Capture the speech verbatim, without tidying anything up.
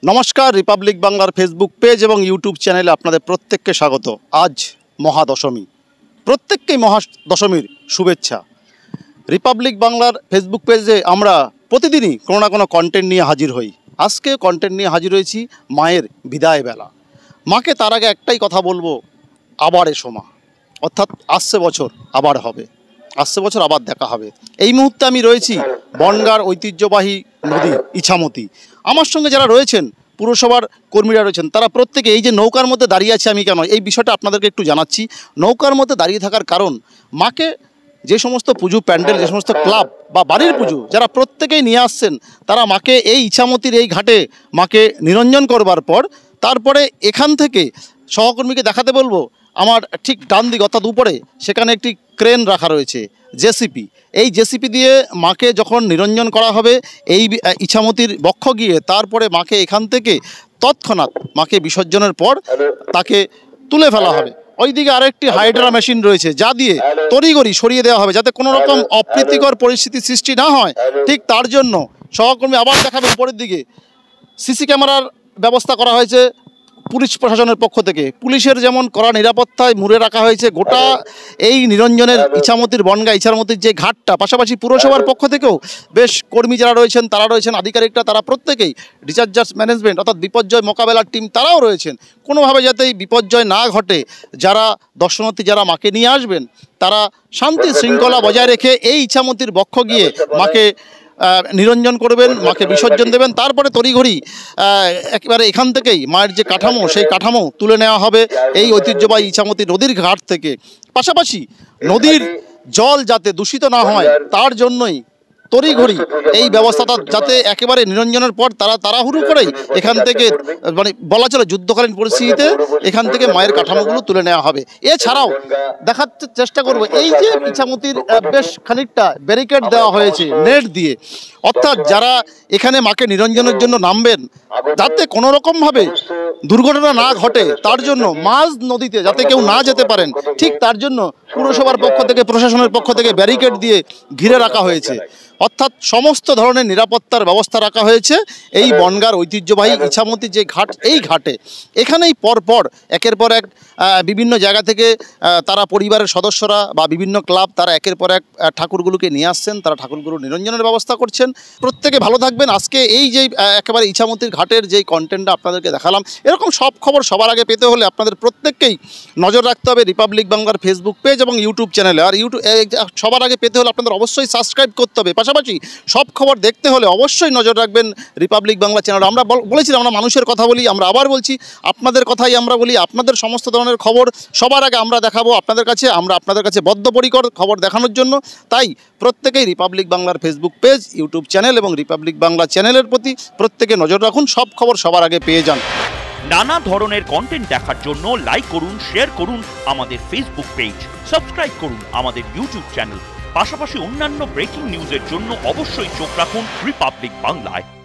নমস্কার, রিপাবলিক বাংলার Facebook page এবং ইউটিউব চ্যানেলে আপনাদের প্রত্যেককে স্বাগত। আজ মহাদশমী, প্রত্যেককেই মহাদশমীর শুভেচ্ছা। রিপাবলিক বাংলার ফেসবুক পেজে আমরা প্রতিদিনই কোনো না কোনো কন্টেন্ট নিয়ে হাজির হই। আজকে কন্টেন্ট নিয়ে হাজির হয়েছি মায়ের বিদায় বেলা। মাকে তার আগে একটাই কথা বলবো, আবার এসো মা, অর্থাৎ আসছে বছর আবার হবে, আসছে বছর আবার দেখা হবে। এই মুহূর্তে আমি রয়েছি বনগাঁর ঐতিহ্যবাহী নদী ইছামতি। আমার সঙ্গে যারা রয়েছেন পুরসভার কর্মীরা রয়েছেন, তারা প্রত্যেকে এই যে নৌকার মধ্যে দাঁড়িয়ে আছে, আমি কেন এই বিষয়টা আপনাদেরকে একটু জানাচ্ছি। নৌকার মধ্যে দাঁড়িয়ে থাকার কারণ, মাকে যে সমস্ত পুজো প্যান্ডেল, যে সমস্ত ক্লাব বা বাড়ির পুজো যারা প্রত্যেকেই নিয়ে আসছেন, তারা মাকে এই ইছামতির এই ঘাটে মাকে নিরঞ্জন করবার পর তারপরে এখান থেকে সহকর্মীকে দেখাতে বলবো, আমার ঠিক ডান দিক অর্থাৎ উপরে সেখানে একটি ক্রেন রাখা রয়েছে, জেসিপি। এই জেসিপি দিয়ে মাকে যখন নিরঞ্জন করা হবে এই ইছামতির বক্ষ গিয়ে, তারপরে মাকে এখান থেকে তৎক্ষণাৎ মাকে বিসর্জনের পর তাকে তুলে ফেলা হবে। ওইদিকে আরেকটি হাইড্রা মেশিন রয়েছে, যা দিয়ে তড়িঘড়ি সরিয়ে দেওয়া হবে যাতে কোনো রকম অপ্রীতিকর পরিস্থিতি সৃষ্টি না হয়। ঠিক তার জন্য সহকর্মী আবার দেখাবে উপরের দিকে সিসি ক্যামেরার ব্যবস্থা করা হয়েছে পুলিশ প্রশাসনের পক্ষ থেকে। পুলিশের যেমন কড়া নিরাপত্তায় মুড়ে রাখা হয়েছে গোটা এই নিরঞ্জনের ইছামতির বনগাঁ ইছামতির যে ঘাটটা, পাশাপাশি পুরসভার পক্ষ থেকেও বেশ কর্মী যারা রয়েছেন, তারা রয়েছেন আধিকারিকরা, তারা প্রত্যেকেই ডিজাস্টার ম্যানেজমেন্ট অর্থাৎ বিপর্যয় মোকাবেলার টিম, তারাও রয়েছেন। কোনোভাবে যাতে এই বিপর্যয় না ঘটে, যারা দর্শনার্থী যারা মাকে নিয়ে আসবেন তারা শান্তি শৃঙ্খলা বজায় রেখে এই ইছামতির বক্ষ গিয়ে মাকে নিরঞ্জন করবেন, মাকে বিসর্জন দেবেন। তারপরে তড়িঘড়ি একেবারে এখান থেকেই মায়ের যে কাঠামো, সেই কাঠামো তুলে নেওয়া হবে এই ঐতিহ্যবাহী ইছামতি নদীর ঘাট থেকে। পাশাপাশি নদীর জল যাতে দূষিত না হয় তার জন্যই তড়িঘড়ি এই ব্যবস্থাটা, যাতে একেবারে নিরঞ্জনের পর তারা তাড়াহুড়ো করেই এখান থেকে, মানে বলা চলে যুদ্ধকালীন পরিস্থিতিতে এখান থেকে মায়ের কাঠামোগুলো তুলে নেওয়া হবে। এছাড়াও দেখার চেষ্টা করব, এই যে ইছামতির বেশ খানিকটা ব্যারিকেড দেওয়া হয়েছে নেট দিয়ে, অর্থাৎ যারা এখানে মাকে নিরঞ্জনের জন্য নামবেন যাতে কোনো রকমভাবে দুর্ঘটনা না ঘটে, তার জন্য মাঝ নদীতে যাতে কেউ না যেতে পারেন, ঠিক তার জন্য পুরসভার পক্ষ থেকে, প্রশাসনের পক্ষ থেকে ব্যারিকেড দিয়ে ঘিরে রাখা হয়েছে। অর্থাৎ সমস্ত ধরনের নিরাপত্তার ব্যবস্থা রাখা হয়েছে এই বনগাঁর ঐতিহ্যবাহী ইছামতি যে ঘাট, এই ঘাটে। এখানেই পরপর একের পর এক বিভিন্ন জায়গা থেকে তারা পরিবারের সদস্যরা বা বিভিন্ন ক্লাব তারা একের পর এক ঠাকুরগুলোকে নিয়ে আসছেন, তারা ঠাকুরগুলো নিরঞ্জনের ব্যবস্থা করছেন। প্রত্যেকে ভালো থাকবেন। আজকে এই যে একেবারে ইছামতির ঘাটের যেই কন্টেন্টটা আপনাদেরকে দেখালাম, এরকম সব খবর সবার আগে পেতে হলে আপনাদের প্রত্যেককেই নজর রাখতে হবে রিপাবলিক বাংলার ফেসবুক পেজ এবং ইউটিউব চ্যানেলে। আর ইউটিউব সবার আগে পেতে হলে আপনাদের অবশ্যই সাবস্ক্রাইব করতে হবে। পাশাপাশি সব খবর দেখতে হলে অবশ্যই নজর রাখবেন রিপাবলিক বাংলা চ্যানেল। আমরা বলেছিলাম আমরা মানুষের কথা বলি, আমরা আবার বলছি আপনাদের কথাই আমরা বলি। আপনাদের সমস্ত ধরনের খবর সবার আগে আমরা দেখাবো আপনাদের কাছে, আমরা আপনাদের কাছে বদ্ধপরিকর খবর দেখানোর জন্য। তাই প্রত্যেকেই রিপাবলিক বাংলার ফেসবুক পেজ, ইউটিউব চ্যানেল এবং রিপাবলিক বাংলা চ্যানেলের প্রতি প্রত্যেকে নজর রাখুন, সব খবর সবার আগে পেয়ে যান। নানা ধরনের কন্টেন্ট দেখার জন্য লাইক করুন, শেয়ার করুন আমাদের ফেসবুক পেজ, সাবস্ক্রাইব করুন আমাদের ইউটিউব চ্যানেল। পাশাপাশি অন্যান্য ব্রেকিং নিউজের জন্য অবশ্যই চোখ রাখুন রিপাবলিক বাংলায়।